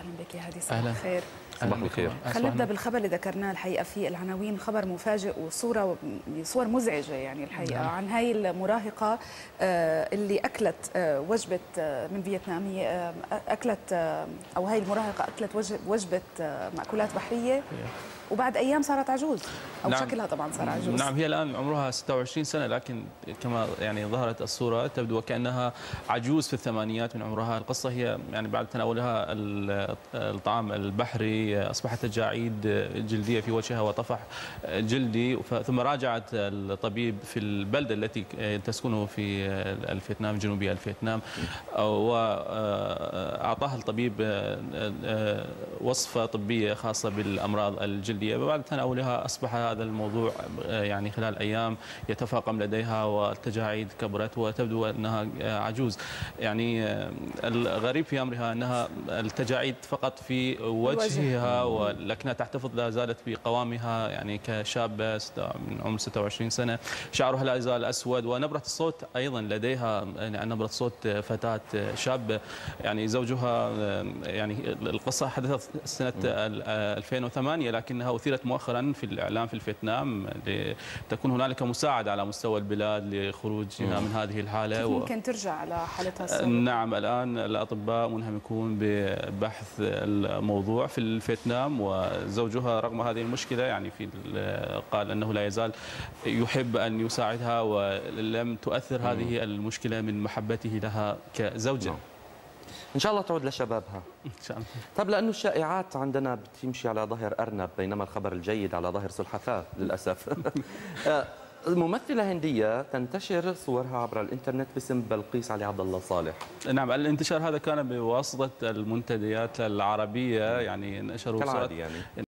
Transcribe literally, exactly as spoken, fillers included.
اهلا بك يا هادي، صباح الخير. صباح الخير. خلينا نبدا بالخبر اللي ذكرناه الحقيقه في العناوين، خبر مفاجئ وصوره صور مزعجه يعني الحقيقه نعم. عن هاي المراهقه اللي اكلت وجبه من فيتنام. هي اكلت او هاي المراهقه اكلت وجبه مأكولات بحريه وبعد ايام صارت عجوز او نعم. شكلها طبعا صار عجوز. نعم، هي الان عمرها ستة وعشرين سنه، لكن كما يعني ظهرت الصوره تبدو وكانها عجوز في الثمانينات من عمرها. القصه هي يعني بعد تناولها الطعام البحري اصبحت تجاعيد جلديه في وجهها وطفح جلدي، ثم راجعت الطبيب في البلده التي تسكنه في الفيتنام، جنوبي الفيتنام، واعطاها الطبيب وصفه طبيه خاصه بالامراض الجلديه. بعد تناولها أصبح هذا الموضوع يعني خلال أيام يتفاقم لديها والتجاعيد كبرت وتبدو أنها عجوز. يعني الغريب في أمرها أنها التجاعيد فقط في وجهها، ولكنها تحتفظ لا زالت بقوامها يعني كشابة من عمر ستة وعشرين سنة. شعرها لا يزال أسود، ونبرة الصوت أيضا لديها يعني نبرة صوت فتاة شابة. يعني زوجها يعني القصة حدثت سنة ألفين وثمانية، لكنها أثيرت مؤخرا في الإعلام في الفيتنام لتكون هنالك مساعدة على مستوى البلاد لخروجها من هذه الحالة. كيف ممكن و... ترجع على حالتها السابقة؟ نعم، الآن الأطباء منهمكون ببحث الموضوع في الفيتنام، وزوجها رغم هذه المشكلة يعني في قال أنه لا يزال يحب أن يساعدها، ولم تؤثر هذه المشكلة من محبته لها كزوجة. إن شاء الله تعود لشبابها. إن شاء الله. طب لأنه الشائعات عندنا بتمشي على ظهر أرنب، بينما الخبر الجيد على ظهر سلحفاة للأسف. ممثلة هندية تنتشر صورها عبر الإنترنت باسم بلقيس علي عبد الله صالح. نعم، الانتشار هذا كان بواسطة المنتديات العربية، يعني نشروا صورة يعني